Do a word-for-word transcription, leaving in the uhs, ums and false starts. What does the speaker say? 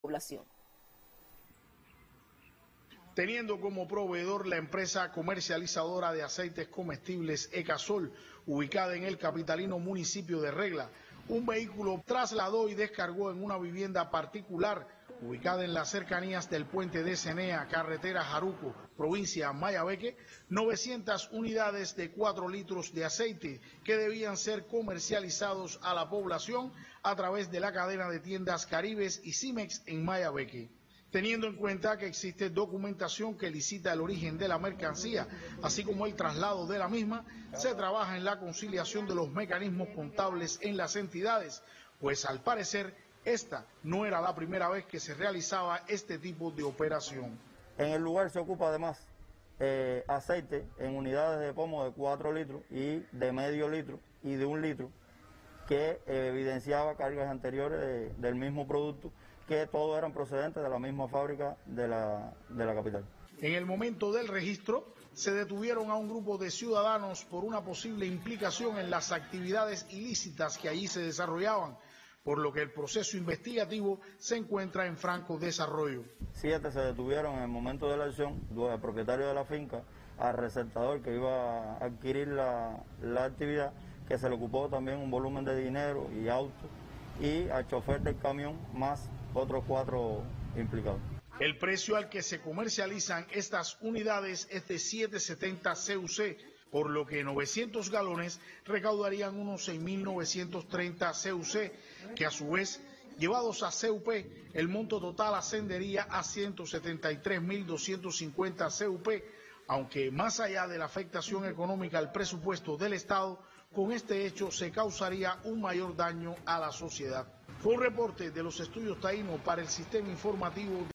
población. Teniendo como proveedor la empresa comercializadora de aceites comestibles Ecasol, ubicada en el capitalino municipio de Regla, un vehículo trasladó y descargó en una vivienda particular ubicada en las cercanías del puente de Cenea, carretera Jaruco, provincia Mayabeque, novecientas unidades de cuatro litros de aceite que debían ser comercializados a la población a través de la cadena de tiendas Caribes y Cimex en Mayabeque. Teniendo en cuenta que existe documentación que licita el origen de la mercancía, así como el traslado de la misma, se trabaja en la conciliación de los mecanismos contables en las entidades, pues al parecer esta no era la primera vez que se realizaba este tipo de operación. En el lugar se ocupa además eh, aceite en unidades de pomo de cuatro litros y de medio litro y de un litro, que eh, evidenciaba cargas anteriores de, del mismo producto, que todos eran procedentes de la misma fábrica de la, de la capital. En el momento del registro, se detuvieron a un grupo de ciudadanos por una posible implicación en las actividades ilícitas que allí se desarrollaban, por lo que el proceso investigativo se encuentra en franco desarrollo. Siete se detuvieron en el momento de la acción, el propietario de la finca, al receptador que iba a adquirir la, la actividad, que se le ocupó también un volumen de dinero y autos, y al chofer del camión, más otros cuatro implicados. El precio al que se comercializan estas unidades es de siete setenta C U C, por lo que novecientos galones recaudarían unos seis mil novecientos treinta C U C, que a su vez, llevados a C U P, el monto total ascendería a ciento setenta y tres mil doscientos cincuenta C U P, aunque más allá de la afectación económica al presupuesto del Estado, con este hecho se causaría un mayor daño a la sociedad. Fue un reporte de los estudios Taíno para el Sistema Informativo